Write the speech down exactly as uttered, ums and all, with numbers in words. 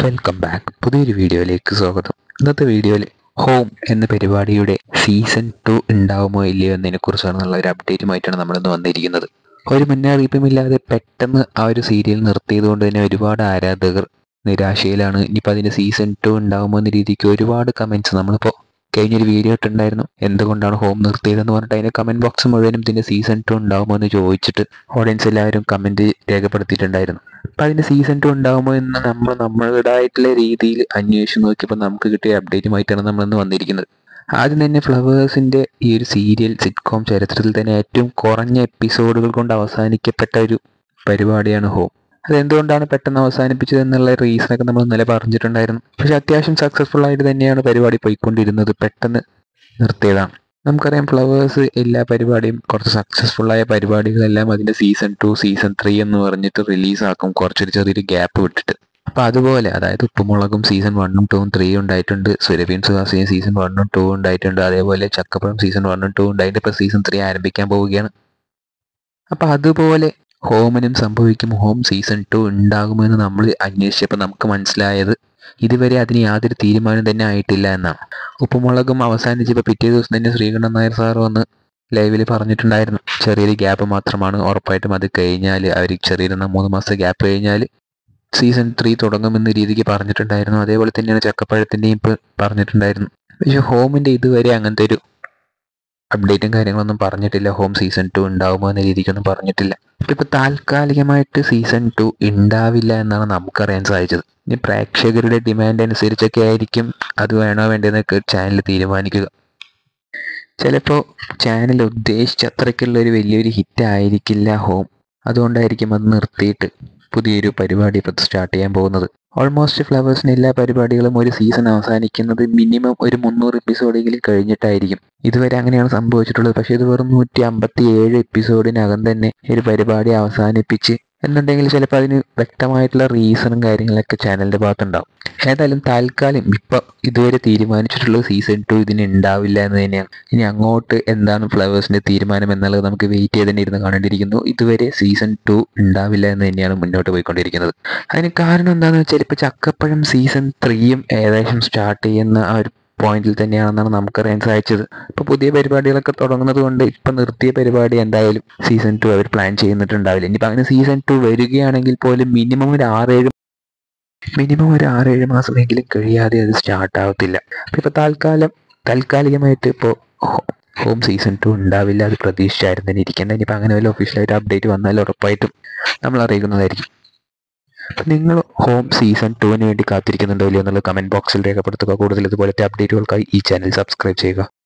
Welcome back. പുതിയൊരു വീഡിയോയിലേക്ക് സ്വാഗതം. ഇന്നത്തെ വീഡിയോയിൽ ഹോം എന്ന പരിപാടിയുടെ സീസൺ ടു ഉണ്ടാവുമോ ഇല്ലയോ എന്നതിനെക്കുറിച്ചാണെന്നുള്ള ഒരു അപ്ഡേറ്റുമായിട്ടാണ് നമ്മളിന്ന് വന്നിരിക്കുന്നത്. ഒരു മുന്നറിയിപ്പുമില്ലാതെ പെട്ടെന്ന് ആ ഒരു സീരിയൽ നിർത്തിയതുകൊണ്ട് തന്നെ ഒരുപാട് ആരാധകർ നിരാശയിലാണ്. ഇനിയിപ്പോൾ അതിൻ്റെ സീസൺ ടു ഉണ്ടാവുമോ എന്ന രീതിക്ക് ഒരുപാട് കമൻറ്റ്സ് നമ്മളിപ്പോൾ കഴിഞ്ഞൊരു വീഡിയോ ഇട്ടുണ്ടായിരുന്നു, എന്തുകൊണ്ടാണ് ഹോം നിർത്തിയതെന്ന് പറഞ്ഞിട്ട് അതിൻ്റെ കമൻറ്റ് ബോക്സ് മുഴുവനും ഇതിൻ്റെ സീസൺ ടു ഉണ്ടാവുമോ എന്ന് ചോദിച്ചിട്ട് ഓഡിയൻസ് എല്ലാവരും കമൻറ്റ് രേഖപ്പെടുത്തിയിട്ടുണ്ടായിരുന്നു. അപ്പം അതിൻ്റെ സീസൺ ടു ഉണ്ടാകുമോ എന്ന് നമ്മൾ നമ്മുടേതായിട്ടുള്ള രീതിയിൽ അന്വേഷിച്ച് നോക്കിയപ്പോൾ നമുക്ക് കിട്ടിയ അപ്ഡേറ്റുമായിട്ടാണ് നമ്മളിന്ന് വന്നിരിക്കുന്നത്. ആദ്യം തന്നെ ഫ്ലവേഴ്സിൻ്റെ ഈ ഒരു സീരിയൽ സിറ്റ്കോം ചരിത്രത്തിൽ തന്നെ ഏറ്റവും കുറഞ്ഞ എപ്പിസോഡുകൾ കൊണ്ട് അവസാനിക്കപ്പെട്ട ഒരു പരിപാടിയാണ് ഹോം. അതെന്തുകൊണ്ടാണ് പെട്ടെന്ന് അവസാനിപ്പിച്ചത് എന്നുള്ള റീസണൊക്കെ നമ്മൾ ഇന്നലെ പറഞ്ഞിട്ടുണ്ടായിരുന്നു. പക്ഷേ അത്യാവശ്യം സക്സസ്ഫുൾ ആയിട്ട് തന്നെയാണ് പരിപാടി പോയിക്കൊണ്ടിരുന്നത്. പെട്ടെന്ന് നിർത്തിയതാണ്. നമുക്കറിയാം, ഫ്ലവേഴ്സ് എല്ലാ പരിപാടിയും കുറച്ച് സക്സസ്ഫുൾ ആയ പരിപാടികളെല്ലാം അതിൻ്റെ സീസൺ ടു സീസൺ ത്രീ എന്ന് പറഞ്ഞിട്ട് റിലീസാക്കും, കുറച്ചൊരു ചെറിയൊരു ഗ്യാപ്പ് വിട്ടിട്ട്. അപ്പോൾ അതുപോലെ, അതായത് ഉപ്പുമുളകും സീസൺ വണ്ണും ടൂവും ത്രീയും ഉണ്ടായിട്ടുണ്ട്, സുരഭീൻ സുഹാസിയും സീസൺ വണ്ണും ടൂ ഉണ്ടായിട്ടുണ്ട്, അതേപോലെ ചക്കപ്പഴം സീസൺ വണ്ണും ടൂ ഉണ്ടായിട്ട് ഇപ്പോൾ സീസൺ ത്രീ ആരംഭിക്കാൻ പോവുകയാണ്. അപ്പോൾ അതുപോലെ ഹോമിനും സംഭവിക്കും. ഹോം സീസൺ ടു ഉണ്ടാകുമെന്ന് നമ്മൾ അന്വേഷിച്ചപ്പോൾ നമുക്ക് മനസ്സിലായത് ഇതുവരെ അതിന് യാതൊരു തീരുമാനം തന്നെ ആയിട്ടില്ല എന്നാണ്. ഉപ്പുമുളകും അവസാനിച്ചപ്പോൾ പിറ്റേ ദിവസം തന്നെ ശ്രീകണ്ഠൻ നായർ സാർ വന്ന് ലൈവിൽ പറഞ്ഞിട്ടുണ്ടായിരുന്നു, ചെറിയൊരു ഗ്യാപ്പ് മാത്രമാണ്, ഉറപ്പായിട്ടും അത് കഴിഞ്ഞാൽ അവർ ചെറിയൊരു മൂന്ന് മാസത്തെ ഗ്യാപ്പ് കഴിഞ്ഞാൽ സീസൺ ത്രീ തുടങ്ങുമെന്ന രീതിക്ക് പറഞ്ഞിട്ടുണ്ടായിരുന്നു. അതേപോലെ തന്നെയാണ് ചക്കപ്പഴത്തിൻ്റെയും ഇപ്പോൾ പറഞ്ഞിട്ടുണ്ടായിരുന്നു. പക്ഷേ ഹോമിൻ്റെ ഇതുവരെ അങ്ങനത്തെ ഒരു അപ്ഡേറ്റും കാര്യങ്ങളൊന്നും പറഞ്ഞിട്ടില്ല. ഹോം സീസൺ ടു ഉണ്ടാവുമോ എന്ന രീതിക്കൊന്നും പറഞ്ഞിട്ടില്ല. ഇപ്പോൾ താൽക്കാലികമായിട്ട് സീസൺ ടു ഉണ്ടാവില്ല എന്നാണ് നമുക്കറിയാൻ സാധിച്ചത്. ഇനി പ്രേക്ഷകരുടെ ഡിമാൻഡ് അനുസരിച്ചൊക്കെ ആയിരിക്കും അത് വേണോ വേണ്ടതെന്നൊക്കെ ചാനൽ തീരുമാനിക്കുക. ചിലപ്പോൾ ചാനൽ ഉദ്ദേശിച്ച അത്രയ്ക്കുള്ള ഒരു വലിയൊരു ഹിറ്റ് ആയിരിക്കില്ല ഹോം. അതുകൊണ്ടായിരിക്കും അത് നിർത്തിയിട്ട് പുതിയൊരു പരിപാടി ഇപ്പോൾ സ്റ്റാർട്ട് ചെയ്യാൻ പോകുന്നത്. ഓൾമോസ്റ്റ് ഫ്ലവേഴ്സിന് എല്ലാ പരിപാടികളും ഒരു സീസൺ അവസാനിക്കുന്നത് മിനിമം ഒരു മുന്നൂറ് എപ്പിസോഡെങ്കിലും കഴിഞ്ഞിട്ടായിരിക്കും. ഇതുവരെ അങ്ങനെയാണ് സംഭവിച്ചിട്ടുള്ളത്. പക്ഷേ ഇത് വെറും നൂറ്റി അമ്പത്തി ഏഴ് എപ്പിസോഡിനകം തന്നെ ഒരു പരിപാടി അവസാനിപ്പിച്ച് എന്നുണ്ടെങ്കിൽ ചിലപ്പോൾ അതിന് വ്യക്തമായിട്ടുള്ള റീസണും കാര്യങ്ങളൊക്കെ ചാനലിൻ്റെ ഭാഗത്തുണ്ടാവും. ഏതായാലും താൽക്കാലം ഇപ്പോൾ ഇതുവരെ തീരുമാനിച്ചിട്ടുള്ളത് സീസൺ ടു ഇതിന് ഉണ്ടാവില്ല എന്ന് തന്നെയാണ്. ഇനി അങ്ങോട്ട് എന്താണ് ഫ്ലവേഴ്സിൻ്റെ തീരുമാനം എന്നുള്ളത് നമുക്ക് വെയിറ്റ് ചെയ്ത് തന്നെ ഇരുന്ന് കാണേണ്ടിയിരിക്കുന്നു. ഇതുവരെ സീസൺ ടു ഉണ്ടാവില്ല എന്ന് തന്നെയാണ് മുന്നോട്ട് പോയിക്കൊണ്ടിരിക്കുന്നത്. അതിന് കാരണം എന്താണെന്ന് വെച്ചാൽ ഇപ്പോൾ ചക്കപ്പഴം സീസൺ ത്രീയും ഏകദേശം സ്റ്റാർട്ട് ചെയ്യുന്ന ആ ഒരു പോയിന്റിൽ തന്നെയാണെന്നാണ് നമുക്കറിയാൻ സാധിച്ചത്. ഇപ്പോൾ പുതിയ പരിപാടികളൊക്കെ തുടങ്ങുന്നത് കൊണ്ട് ഇപ്പം നിർത്തിയ പരിപാടി എന്തായാലും സീസൺ ടു അവർ പ്ലാൻ ചെയ്യുന്നിട്ടുണ്ടാവില്ല. ഇനിയിപ്പോൾ അങ്ങനെ സീസൺ ടു വരികയാണെങ്കിൽ പോലും മിനിമം ഒരു ആറേഴ് മിനിമം ഒരു ആറേഴ് മാസമെങ്കിലും കഴിയാതെ അത് സ്റ്റാർട്ട് ആവത്തില്ല. ഇപ്പോൾ താൽക്കാലം താൽക്കാലികമായിട്ട് ഇപ്പോൾ ഹോം സീസൺ ടു ഉണ്ടാവില്ല, അത് പ്രതീക്ഷിച്ചായിരുന്നു തന്നെ ഇരിക്കേണ്ടത്. ഇനിയിപ്പോൾ അങ്ങനെ വല്ല ഒഫീഷ്യലായിട്ട് അപ്ഡേറ്റ് വന്നാൽ ഉറപ്പായിട്ടും നമ്മൾ അറിയിക്കുന്നതായിരിക്കും. അപ്പം നിങ്ങൾ ഹോം സീസൺ ടുവിന് വേണ്ടി കാത്തിരിക്കുന്നുണ്ടോ ഇല്ലയോ എന്നുള്ളത് കമൻറ്റ് ബോക്സിൽ രേഖപ്പെടുത്തുക. കൂടുതൽ ഇതുപോലത്തെ അപ്ഡേറ്റുകൾക്കായി ഈ ചാനൽ സബ്സ്ക്രൈബ് ചെയ്യുക.